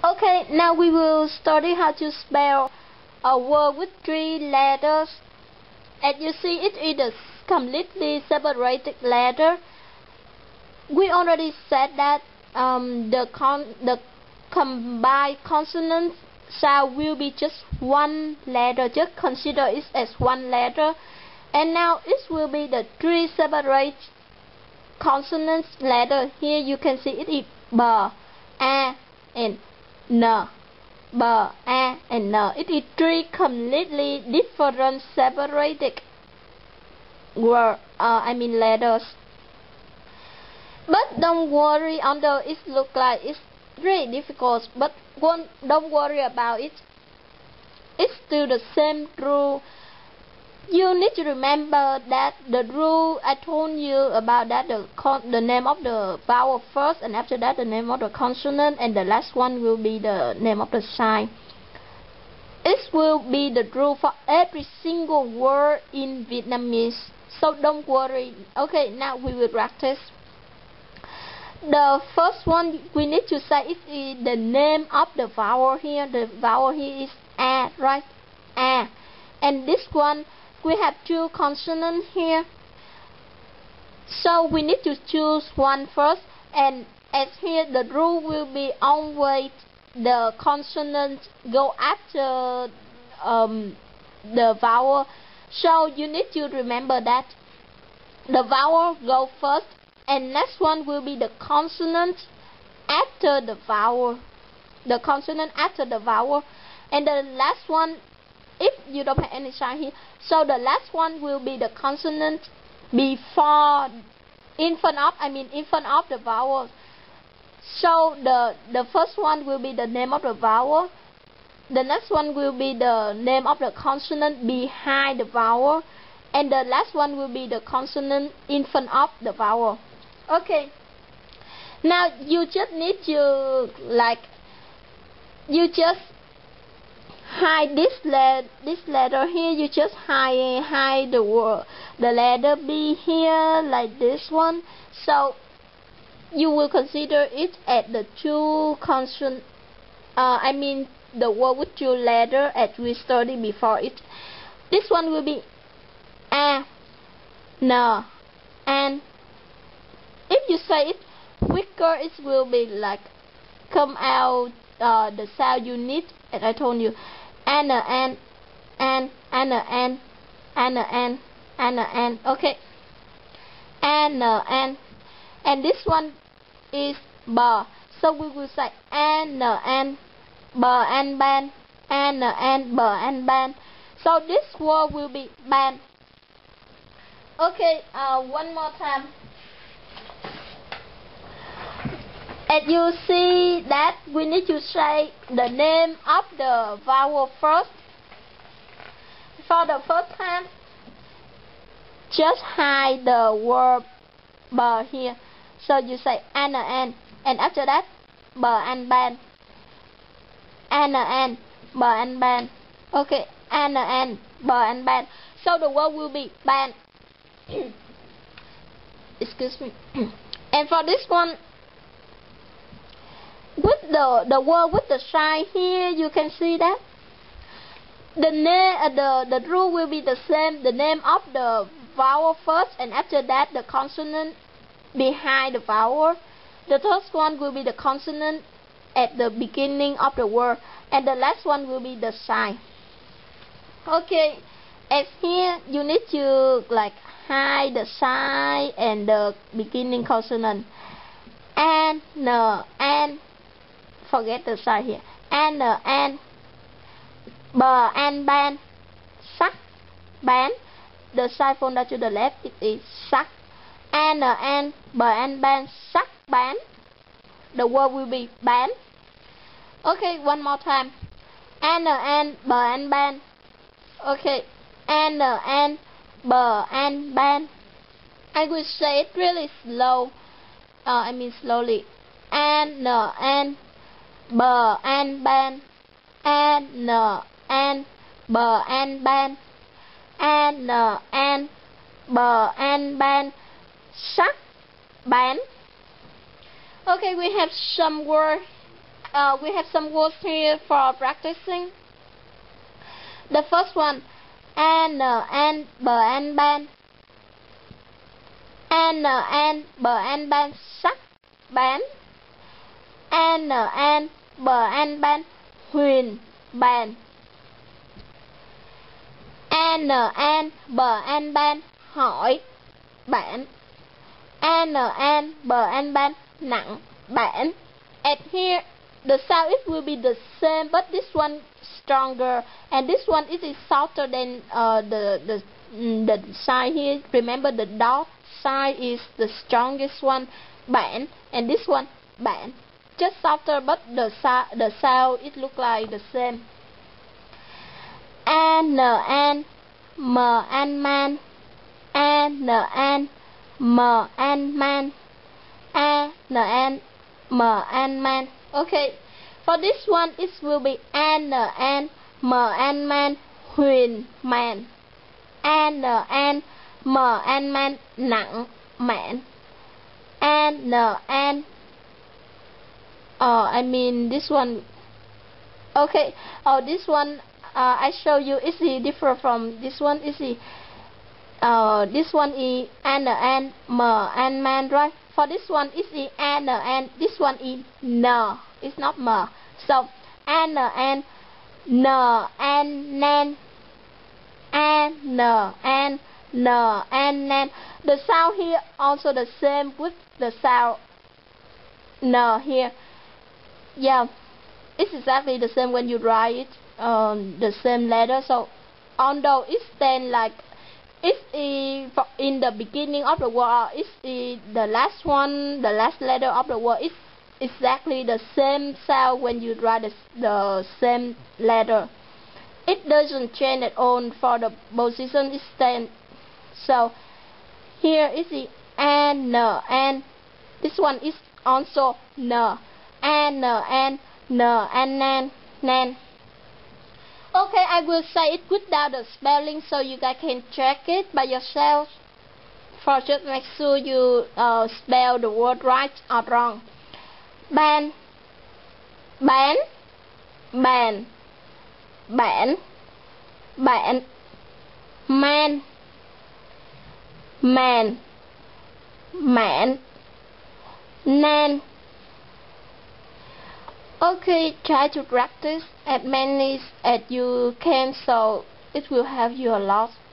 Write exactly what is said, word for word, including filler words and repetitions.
Okay, now we will study how to spell a word with three letters. As you see, it is a completely separated letter. We already said that um, the con the combined consonant sound will be just one letter. Just consider it as one letter. And now it will be the three separate consonants letter. Here you can see it is b, a, and n. B, a, and n. It is three completely different separated word. Uh, I mean letters. But don't worry, although it looks like it's really difficult, but don't worry about it. It's still the same rule. You need to remember that the rule I told you about, that the con the name of the vowel first, and after that the name of the consonant, and the last one will be the name of the sign. It will be the rule for every single word in Vietnamese, so don't worry. Okay, now we will practice. The first one we need to say is the name of the vowel here. The vowel here is a, right? A. And this one, we have two consonants here, so we need to choose one first. And as here, the rule will be always the consonant go after um, the vowel. So you need to remember that the vowel go first, and next one will be the consonant after the vowel. The consonant after the vowel, and the last one, if you don't have any sign here, so the last one will be the consonant before, in front of, I mean in front of the vowel. So the the first one will be the name of the vowel. The next one will be the name of the consonant behind the vowel, and the last one will be the consonant in front of the vowel. Okay. Now you just need to like you just hide this letter, this letter here. You just hide hide the word, the letter B here, like this one. So you will consider it as the two consonant. Uh, I mean the word with two letter as we studied before it. This one will be a, n, and if you say it quicker, it will be like come out uh, the sound you need. As I told you, and and and and and and and and and okay, and and and this one is b, so we will say and and b and ban, and and b and ban. So this word will be ban. Okay, uh, one more time. As you see that we need to say the name of the vowel first. For the first time, just hide the word b here. So you say an and, and after that b and ban, an and b and ban. Okay, an and b and ban. So the word will be ban. Excuse me. And for this one, with the the word with the sign here, you can see that the name uh, the the rule will be the same. The name of the vowel first, and after that the consonant behind the vowel. The first one will be the consonant at the beginning of the word, and the last one will be the sign. Okay, as here you need to like hide the sign and the beginning consonant. And no, and forget the sign here. And and b and ban, sắc, bán. The sign from that to the left, it is sắc. And and b and ban, sắc, bán. The word will be bán. Okay, one more time. And and b and ban. Okay, and and b and ban. I will say it really slow. Uh, I mean slowly. And and b and ban, and and b and ban, and and b and ban, sắc, bán. Okay, we have some word uh, we have some words here for practicing. The first one, an, an, bờ, an, ban. An, an, bờ, an, ban, sắc, bán. An, an, bờ, an, ban, huyền, bàn. An, an, bờ, an, ban, hỏi, bản. An, an, bờ, an, ban, nặng, bản. And here, the sound it will be the same, but this one stronger, and this one it is softer than uh, the the the sign here. Remember, the dot sign is the strongest one, bản, and this one bản, just softer, but the the sound it look like the same. An, an, m, an, man. An, an, m, an, man. An, an, m, an, man. Okay, for this one it will be an, an, m, an, man, huyền, man. An, an, m, an, man, nặng, mạn. An, an, oh, I mean this one. Okay, oh, this one uh, I show you is it different from this one. Is it uh, this one is an, an, m, an, man, right? For this one is it an, an, this one is n, it's not m. So an, an, n, an, nan. An, an, n, an, nan. The sound here also the same with the sound n here. Yeah, it's exactly the same when you write it, um, the same letter. So although it stands like it's in the beginning of the word, it's the last one, the last letter of the word, it's exactly the same sound when you write the, the same letter. It doesn't change at all for the position it stands. So here is the an, and this one is also n, an, and n, and nan, nan. Okay, I will say it without the spelling so you guys can check it by yourself. For just make sure you uh, spell the word right or wrong. Ban, bán, bàn, bản, bản. Man, man, mạn, nan. Okay, try to practice as many as you can so it will help you a lot.